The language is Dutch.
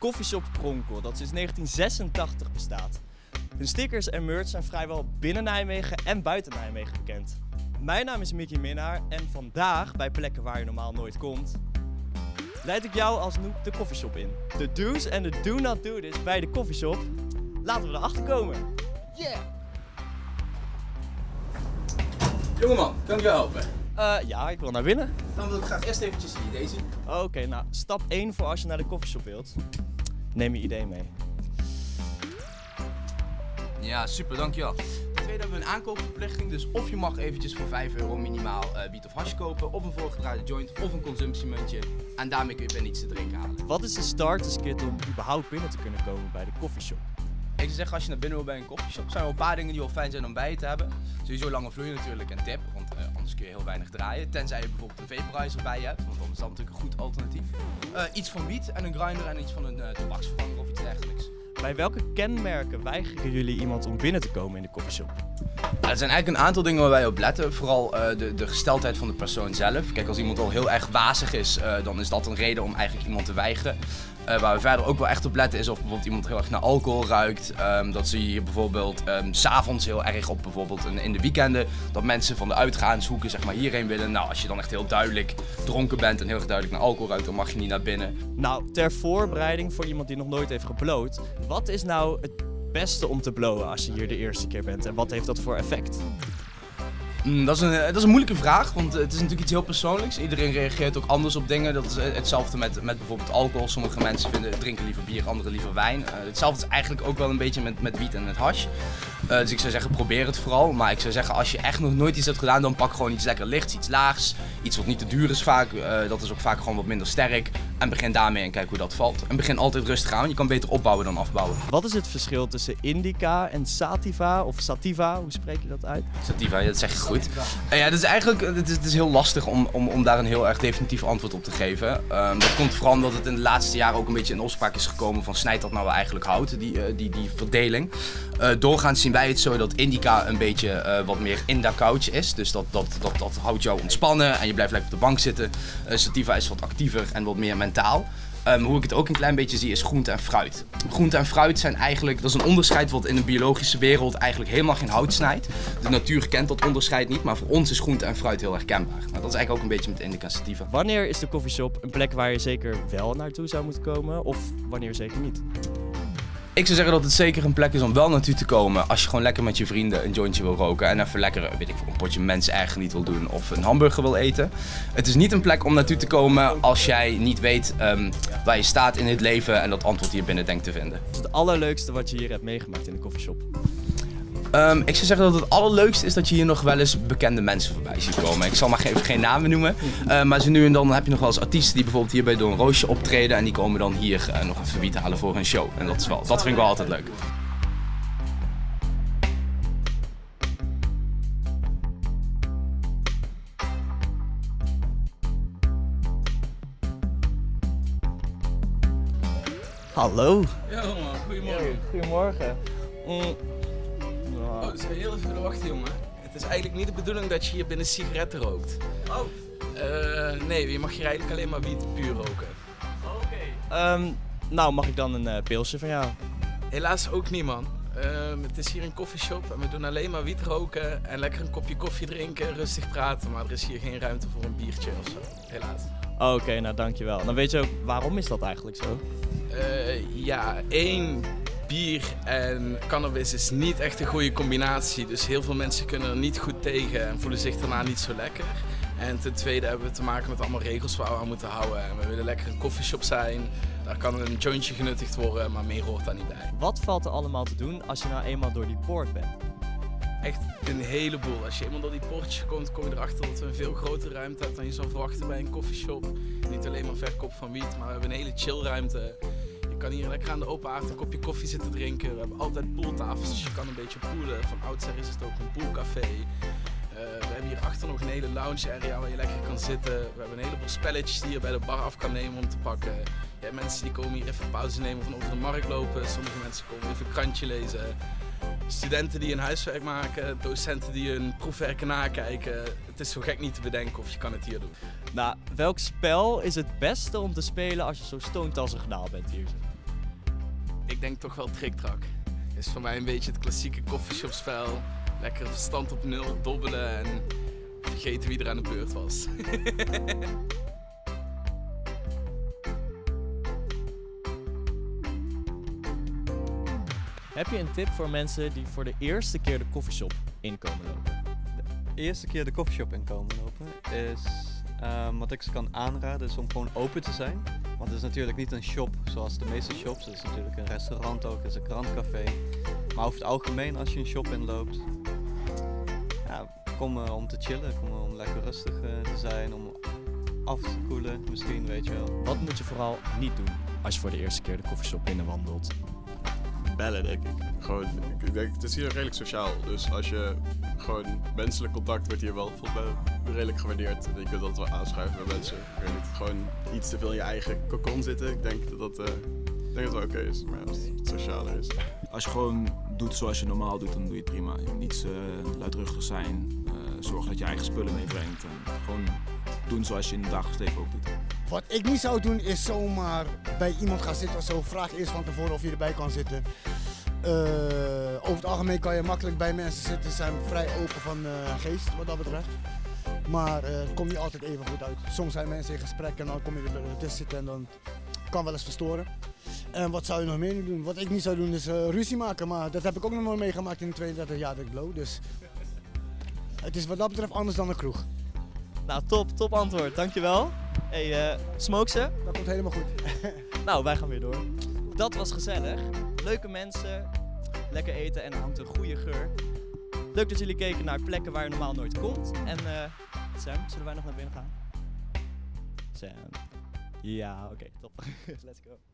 Coffeeshop Kronkel, dat sinds 1986 bestaat. Hun stickers en merch zijn vrijwel binnen Nijmegen en buiten Nijmegen bekend. Mijn naam is Mickey Minnaar en vandaag, bij plekken waar je normaal nooit komt, leid ik jou als noob de coffeeshop in. De do's en de do not do this bij de coffeeshop. Laten we erachter komen. Yeah! Jongeman, kan ik jou helpen? Ja, ik wil naar binnen. Dan wil ik graag eerst eventjes je idee zien. Oké, nou, stap 1 voor als je naar de coffeeshop wilt. Neem je idee mee. Ja, super, dankjewel. Ten tweede hebben we een aankoopverplichting, dus of je mag eventjes voor €5 minimaal wiet of hash kopen, of een voorgedraaide joint, of een consumptiemuntje. En daarmee kun je binnen iets te drinken halen. Wat is de starterskit om überhaupt binnen te kunnen komen bij de coffeeshop? Ik zou zeggen, als je naar binnen wil bij een koffieshop, zijn er wel een paar dingen die wel fijn zijn om bij je te hebben. Sowieso lange vloei natuurlijk en tip, want anders kun je heel weinig draaien. Tenzij je bijvoorbeeld een vaporizer bij je hebt, want dan is dat natuurlijk een goed alternatief. Iets van wiet en een grinder en iets van een tabaksvervanger of iets dergelijks. Bij welke kenmerken weigeren jullie iemand om binnen te komen in de coffeeshop? Er zijn eigenlijk een aantal dingen waar wij op letten. Vooral de gesteldheid van de persoon zelf. Kijk, als iemand al heel erg wazig is, dan is dat een reden om eigenlijk iemand te weigeren. Waar we verder ook wel echt op letten is of bijvoorbeeld iemand heel erg naar alcohol ruikt. Dat zie je hier bijvoorbeeld 's avonds heel erg op, bijvoorbeeld in de weekenden. Dat mensen van de uitgaanshoeken zeg maar hierheen willen. Nou, als je dan echt heel duidelijk dronken bent en heel erg duidelijk naar alcohol ruikt, dan mag je niet naar binnen. Nou, ter voorbereiding voor iemand die nog nooit heeft gebloot. Wat is nou het beste om te blowen als je hier de eerste keer bent? En wat heeft dat voor effect? Dat is een moeilijke vraag, want het is natuurlijk iets heel persoonlijks. Iedereen reageert ook anders op dingen. Dat is hetzelfde met bijvoorbeeld alcohol. Sommige mensen drinken liever bier, anderen liever wijn. Hetzelfde is eigenlijk ook wel een beetje met wiet en met hash. Dus ik zou zeggen, probeer het vooral. Maar ik zou zeggen, als je echt nog nooit iets hebt gedaan, dan pak gewoon iets lekker lichts, iets laags. Iets wat niet te duur is vaak. Dat is ook vaak gewoon wat minder sterk. En begin daarmee en kijk hoe dat valt. En begin altijd rustig aan, want je kan beter opbouwen dan afbouwen. Wat is het verschil tussen indica en sativa of sativa? Hoe spreek je dat uit? Sativa, ja, dat zeg je goed. Ja, dat is eigenlijk, het is heel lastig om daar een heel erg definitief antwoord op te geven. Dat komt vooral omdat het in de laatste jaren ook een beetje in opspraak is gekomen van snijdt dat nou wel eigenlijk hout, die verdeling. Doorgaans zien wij het zo dat indica een beetje wat meer in de couch is. Dus dat houdt jou ontspannen en je blijft lekker op de bank zitten. Sativa is wat actiever en wat meer mentaal. Hoe ik het ook een klein beetje zie is groente en fruit. Groente en fruit zijn eigenlijk, dat is een onderscheid wat in de biologische wereld eigenlijk helemaal geen hout snijdt. De natuur kent dat onderscheid niet, maar voor ons is groente en fruit heel herkenbaar. Maar dat is eigenlijk ook een beetje met indica en sativa. Wanneer is de coffeeshop een plek waar je zeker wel naartoe zou moeten komen of wanneer zeker niet? Ik zou zeggen dat het zeker een plek is om wel naartoe te komen als je gewoon lekker met je vrienden een jointje wil roken en even lekker, weet ik veel, een potje menseneigen niet wil doen of een hamburger wil eten. Het is niet een plek om naartoe te komen als jij niet weet waar je staat in het leven en dat antwoord hier binnen denkt te vinden. Wat is het allerleukste wat je hier hebt meegemaakt in de coffeeshop? Ik zou zeggen dat het allerleukste is dat je hier nog wel eens bekende mensen voorbij ziet komen. Ik zal maar even geen namen noemen, maar zo nu en dan heb je nog wel eens artiesten die bijvoorbeeld hier bij Door een Roosje optreden en die komen dan hier nog even wiet halen voor hun show. En dat vind ik wel altijd leuk. Hallo. Ja man, goedemorgen. Goedemorgen. Oh, het is heel even wachten jongen. Het is eigenlijk niet de bedoeling dat je hier binnen sigaretten rookt. Oh. Nee, je mag hier eigenlijk alleen maar wiet puur roken. Oké. Nou, mag ik dan een pilsje van jou? Helaas ook niet man. Het is hier een koffieshop en we doen alleen maar wiet roken en lekker een kopje koffie drinken, rustig praten. Maar er is hier geen ruimte voor een biertje of zo, helaas. Oké, nou dankjewel. Dan weet je ook, waarom is dat eigenlijk zo? Ja, bier en cannabis is niet echt een goede combinatie. Dus heel veel mensen kunnen er niet goed tegen en voelen zich daarna niet zo lekker. En ten tweede hebben we te maken met allemaal regels waar we aan moeten houden. En we willen lekker een koffieshop zijn. Daar kan een jointje genuttigd worden, maar meer hoort daar niet bij. Wat valt er allemaal te doen als je nou eenmaal door die poort bent? Echt een heleboel. Als je eenmaal door die poortjes komt, kom je erachter dat we een veel grotere ruimte hebben dan je zou verwachten bij een koffieshop. Niet alleen maar verkoop van wiet, maar we hebben een hele chillruimte. Je kan hier lekker aan de open haard een kopje koffie zitten drinken. We hebben altijd pooltafels, dus je kan een beetje poelen. Van oudsher is het ook een poolcafé. We hebben hier achter nog een hele lounge area waar je lekker kan zitten. We hebben een heleboel spelletjes die je bij de bar af kan nemen om te pakken. Je hebt mensen die komen hier even pauze nemen van over de markt lopen. Sommige mensen komen even een krantje lezen. Studenten die hun huiswerk maken, docenten die hun proefwerken nakijken. Het is zo gek niet te bedenken of je kan het hier doen. Nou, welk spel is het beste om te spelen als je zo stoned als een garnaal bent hier? Ik denk toch wel trick-track. Is voor mij een beetje het klassieke koffieshopspel. Lekker verstand op nul, dobbelen en vergeten wie er aan de beurt was. Heb je een tip voor mensen die voor de eerste keer de koffieshop inkomen lopen? De eerste keer de koffieshop inkomen lopen is, wat ik ze kan aanraden, is om gewoon open te zijn. Want het is natuurlijk niet een shop zoals de meeste shops. Het is natuurlijk een restaurant ook, het is een krantcafé. Maar over het algemeen, als je een shop inloopt, ja, kom om te chillen, kom om lekker rustig te zijn, om af te koelen misschien, weet je wel. Wat moet je vooral niet doen als je voor de eerste keer de koffieshop binnenwandelt? Bellen, denk ik. Gewoon, ik denk, het is hier redelijk sociaal. Dus als je gewoon menselijk contact wordt hier wel redelijk gewaardeerd. Je kunt altijd wel aanschuiven bij mensen. Ik weet niet, gewoon iets te veel in je eigen cocon zitten. Ik denk dat het wel oké is. Maar ja, als het socialer is. Als je gewoon doet zoals je normaal doet, dan doe je het prima. Je moet niet luidruchtig zijn. Zorg dat je eigen spullen meebrengt. En gewoon doen zoals je in het dagelijks leven ook doet. Wat ik niet zou doen is zomaar bij iemand gaan zitten of zo. Vraag eerst van tevoren of je erbij kan zitten. Over het algemeen kan je makkelijk bij mensen zitten. Ze zijn vrij open van geest wat dat betreft. Maar het komt niet altijd even goed uit. Soms zijn mensen in gesprek en dan kom je er tussen zitten en dan kan wel eens verstoren. En wat zou je nog meer niet doen? Wat ik niet zou doen is ruzie maken. Maar dat heb ik ook nog nooit meegemaakt in de 32 jaar dat ik loop. Dus het is wat dat betreft anders dan een kroeg. Nou, top antwoord. Dankjewel. Hey, smoke ze? Dat komt helemaal goed. Nou, wij gaan weer door. Dat was gezellig. Leuke mensen, lekker eten en er hangt een goede geur. Leuk dat jullie keken naar plekken waar je normaal nooit komt. En Sam, zullen wij nog naar binnen gaan? Sam. Ja, oké, top. Let's go.